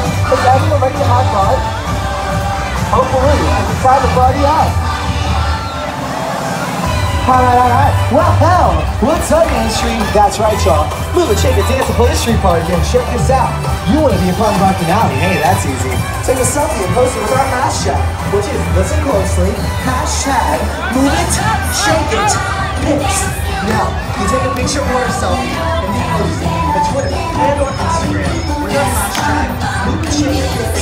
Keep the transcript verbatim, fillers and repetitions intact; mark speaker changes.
Speaker 1: Is everyone ready to have fun? Hopefully, it's time to party out. Alright, alright. Well, hell, what's up, Main Street? That's right, y'all. Move it, shake it, dance, and play a street party game. Check this out. You want to be a part of our finale? Hey, that's easy. Take a selfie and post it with our hashtag, which is, listen closely, hashtag move it, shake it, pics. Now, you take a picture or a selfie and you post it to Twitter and or Instagram with our hashtag move it, shake it, pics.